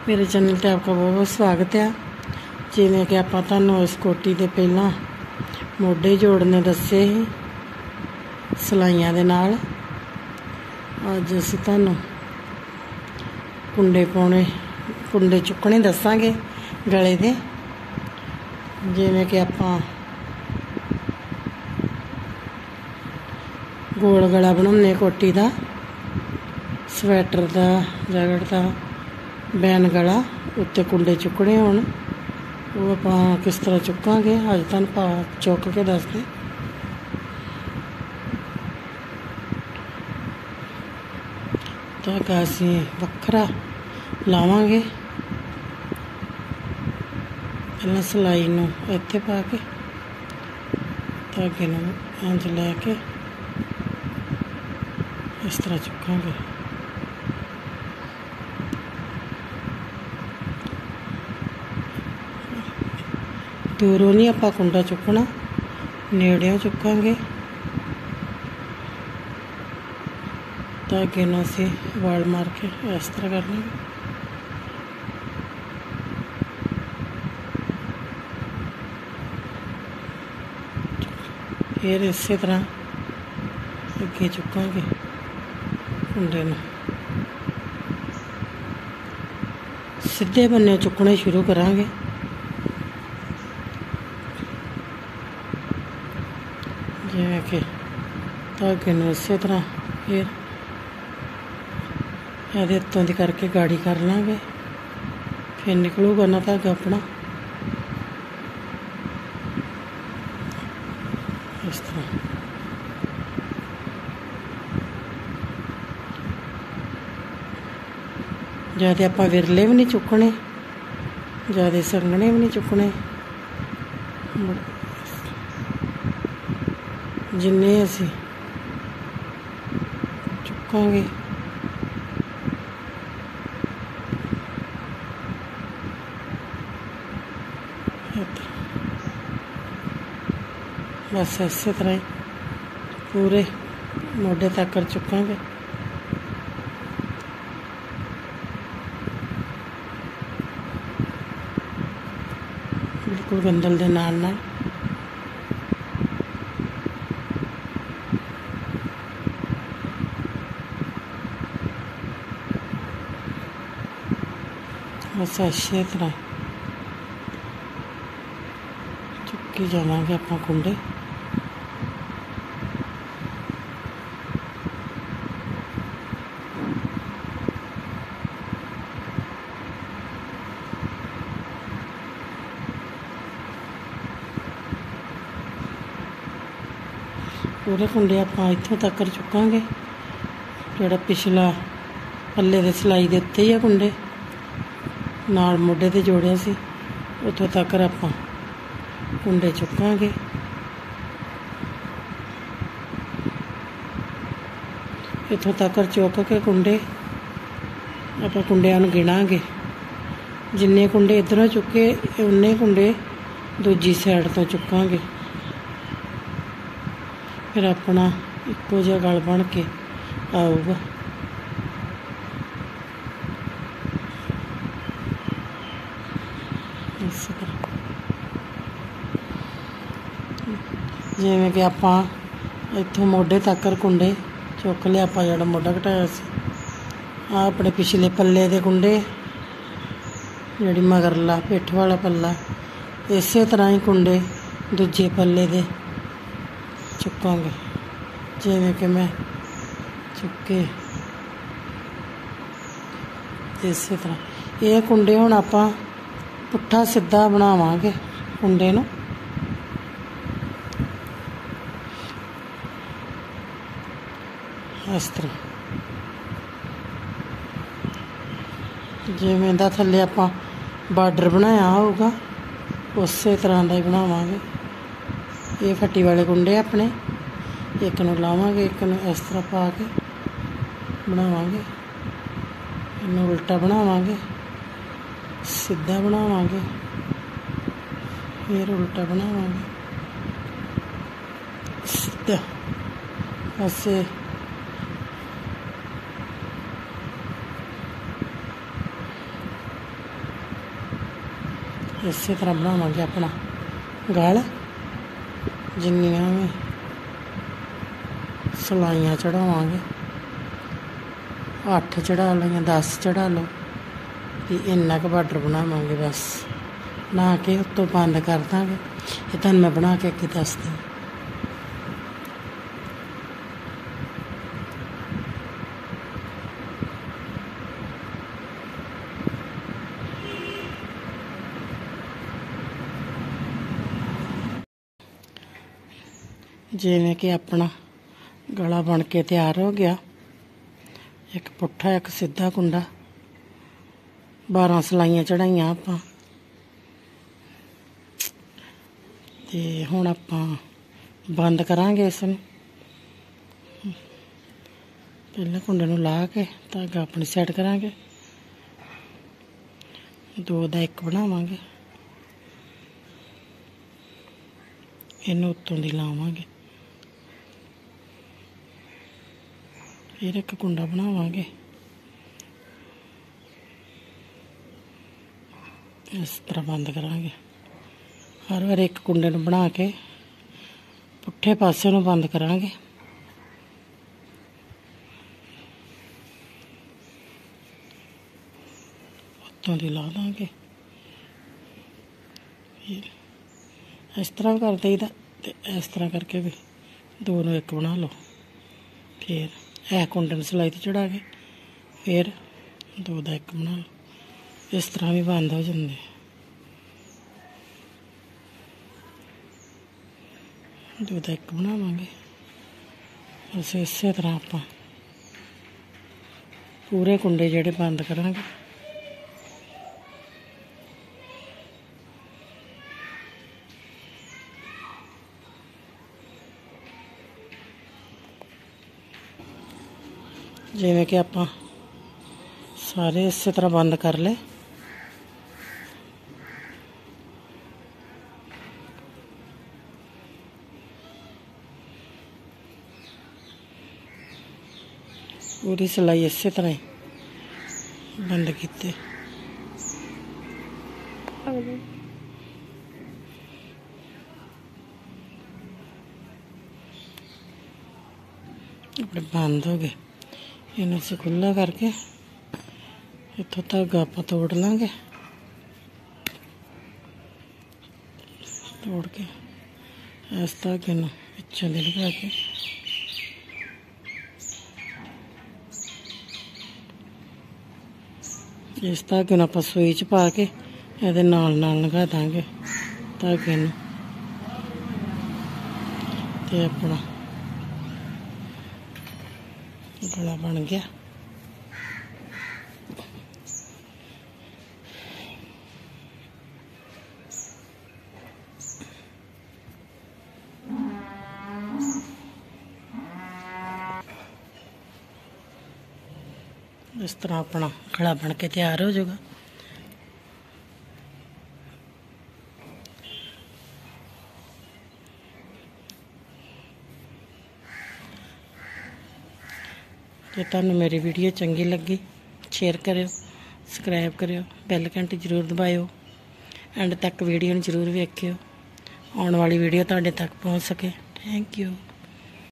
मेरे चैनल ते आपका बहुत बहुत स्वागत है। जिवें कि आपां तुहानूं इस कोटी दे पहलां मोढे जोड़ने दस्से ही सलाइयां दे नाल। अज असीं तुहानूं कुंडे चुकने दस्सांगे गले दे। जिवें कि आपां गोल गला बनाउने कोटी दा, स्वैटर दा, जैकेट दा बैन गला उत्ते कुंडे चुकने होण वो आपां किस तरह चुकांगे अज तुहानूं चुक के दसदे। धागा असीं वखरा लावांगे। पहलां सिलाई नूं इत्थे पा के धागे नूं इंज लैके इस तरह चुकांगे। दूरों नहीं आपां कुंडा चुकना, नेड़ियों चुकांगे। धागे नूं असीं वाल मार के इस तरह कर लेंगे। फिर इसे तरह अगे चुकांगे कुंडे नूं। सीधे बन्ने चुकने शुरू करांगे। जिवें कि धागे नूं इसे तरह फिर इहदे उत्तों दी करके गाड़ी कर लांगे। फिर निकलूगा ना धागा अपना इस तरह। ज़्यादा आपां विरले भी नहीं चुकने, ज़्यादा संघने भी नहीं चुकने। जिन्ने असीं चुकांगे बस इस तरह ही पूरे मोढे तक चुकांगे। बिल्कुल गंदल दे नाल नाल। बस इसे तरह चुकी जावांगे आपां कुंडे। पूरे कुंडे आपां इत्थों तक चुकांगे। जिहड़ा पिछला पल्ले दे सिलाई दे उत्ते ही आ कुंडे नाल मोढे ते जोड़िया सी उत्थों तक आपां कुंडे चुकांगे। इत्थों तक चुक के कुंडे आपां कुंडियां नूं गिणांगे। जिन्ने कुंडे इधरों चुके उन्ने कुंडे दूजी साइड तो चुकांगे। फिर अपना इक्को जिहा गल बन के आऊगा। जिवें कि आपां इत्थों मोढे तक कुंडे चुक लिया। आपां जिहड़ा मोढा घटाया सी आ अपने पिछले पल्ले दे कुंडे, जिहड़ी मगरला पिठ वाला पल्ला इसे तरह ही कुंडे दूजे पल्ले दे चुकांगे। जिवें कि मैं चुके इसे तरह ये कुंडे हुण आपां पुट्ठा सीधा बनावांगे कुंडे नूं। इस तरह जिवें दा थल्ले आपां बार्डर बनाया होगा उस तरह का ही बनावांगे। ये फट्टी वाले कुंडे अपने एक नूं लावांगे, एक नूं इस तरह पा के बनावांगे। इन्हूं उल्टा बनावांगे, सीधा बनावांगे, फिर उल्टा बनावांगे, सीधा। ऐसे इसे तरह बनावांगे अपना गल जिन्नियां भी सलाइयां चढ़ावांगे 8 चढ़ा लो या 10 चढ़ा लो भी इन्ना क बार्डर बनावांगे बस बना के उत्तों बंद कर देंगे। ये तुहानूं मैं बना के अगे दसदी। जिवें कि अपना गला बन के तैयार हो गया। एक पुट्ठा एक सीधा कुंडा 12 सलाइयां चढ़ाइयां आपां ते हुण आपां बंद करांगे इसनूं। पहले कुंडे नूं ला के धागा अपनी साइड करांगे 2 दा 1 बनावांगे इहनूं उत्तों दी लावांगे फिर एक कुंडा बनावांगे इस तरह बंद करांगे। हर बार एक कुंडे नूं बना के पुट्ठे पासे नूं बंद करांगे। उत्तों दी ला दांगे फिर इस तरह भी कर देईदा ते इस तरह करके भी 2 नूं 1 बना लो। फिर यह कुंडे नूं सिलाई ते चढ़ा के फिर 2 दा 1 बना लो। इस तरह भी बंद हो जाते। 2 दा 1 बनावांगे बस इसे तरह आपां पूरे कुंडे जिहड़े बंद करांगे। जिवें कि आपां सारे इस तरह बंद कर ले। पूरी सिलाई इस तरह ही बंद कीते। अपने बंद हो गए। इन्हें से खुला करके इत्थों धागा आप तोड़ लांगे। तोड़ के इस धागे नूं पिछों दी लगा के इस धागे नूं आपां सूई च पा के इहदे नाल नाल लगा दांगे धागे नूं ते अपना गला बन गया। इस तरह अपना गला बन के तैयार हो जाएगा। जे तुहानूं मेरी वीडियो चंगी लगी शेयर करियो सबसक्राइब करियो बैल घंटी जरूर दबाइओ एंड तक वीडियो जरूर वेखियो आने वाली वीडियो तुहाडे तक पहुँच सके। Thank you.